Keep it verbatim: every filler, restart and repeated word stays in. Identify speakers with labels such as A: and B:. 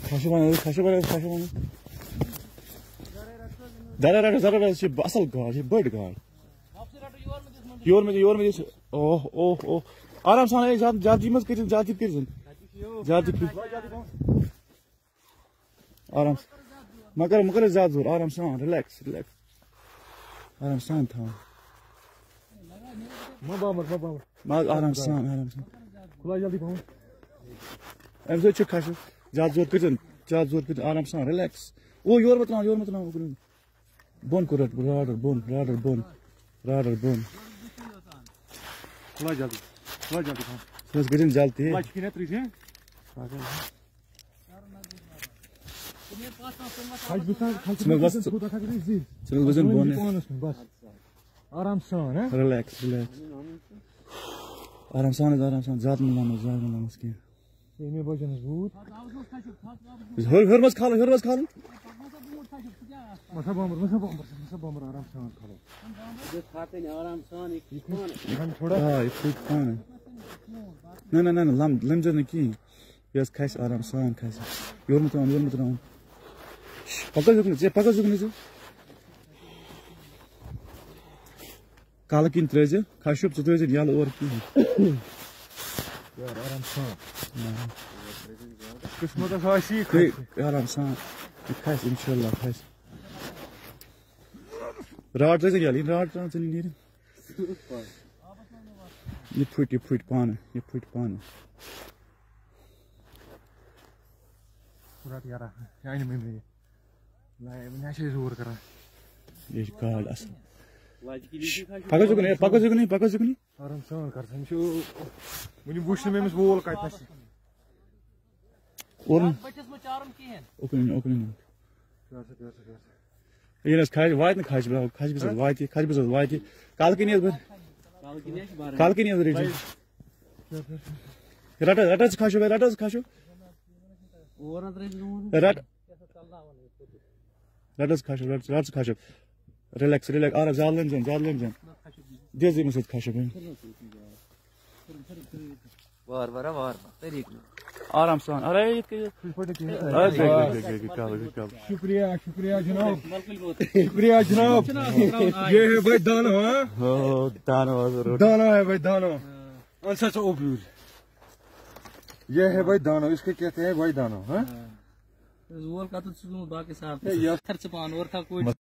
A: خشب بنا خشب بنا خشب بنا دارا رٹ دارا رٹ یہ اصل گاڑ یہ بڑ گاڑ یور میں یور میں اوہ اوہ اوہ آرام سان زیادہ زیادہ مت کر زیادہ کر زیادہ آرام مگر مگر زیادہ زور آرام سان ریلیکس ریلیکس آرام سان تھا
B: ما بامر ما بامر
A: ما آرام سان آرام سان
B: کھلا جلدی پہن
A: ام سے چھ خشب زیادہ زور کر زیادہ زور کر آرام سان ریلیکس او یور مت یور مت بون کو رٹ راڈر بون راڈر بون راڈر بون
B: کھلا جلدی کھلا جلدی پہن
A: بس گرین جلدی
B: لاچ کی نتری ہے خاج بسان
A: چلو بس چلو وزن بون
B: بس آرام سان ہے
A: ریلیکس ریلیکس آرام سان آرام سان زیادہ ملان زیادہ ملان اس کی
B: یہ میں بجن زود
A: ہر ہر مس کھال ہر مس کھال
B: مسا بامر مسا بامر مسا بامر آرام سان کھالو
C: یہ کھاتے ہیں آرام سان ایک کھان
B: ہم تھوڑا
A: ہاں یہ کوئی کھان نہ نہ نہ لم لم جو نہیں یس کھاس آرام سان کھاس یور مت یور مت رون پکا جو نہیں پکا جو نہیں کال کن ترز خشب ٹھہ ترز یل اور کہین
B: یار آرام سان قسمت آسی
A: آرام سان کھس انشاء اللہ کھس راڈ ترز یل راڈ تران ژٕ نیرِ یہ پھٹ یہ پھٹ پانے یہ پھٹ پانے
B: پورا یارا یعنی میں میں لائے میں چھ زور کرا
A: یہ گاڑ اصل
C: لاج کی نہیں کھا
A: پکا جو نہیں پکا جو نہیں پکا جو نہیں
B: آرام سان کر سم چھو ونی بوش میں مس وول کت نس
A: اور
C: بچس میں چارم کہن
A: اوپن اوپن
B: پیار سے پیار سے پیار سے
A: یہ نس کھاج وایت نہ کھاج بلا کھاج بس وایت کھاج بس وایت کال کی نہیں
C: کال کی نہیں بار
A: کال کی نہیں ریج رٹا رٹا کھاشو رٹا کھاشو
C: اور اندر
A: رٹ رٹس کھاشو رٹس رٹس کھاشو ریلیکس ریلیکس آرام زیادہ لم جان زیادہ لم جان دے زی مسد کھاشو
C: وار وار وار طریق
A: آرام سان ارے یہ کہ
B: شکریہ شکریہ جناب شکریہ جناب یہ ہے بھائی دانو ہاں
A: دانو
B: دانو ہے بھائی دانو انسا سے اوبیور یہ ہے بھائی دانو اس کو کہتے ہیں بھائی دانو ہاں
C: زول کا تو باقی صاحب خرچ پان اور تھا کوئی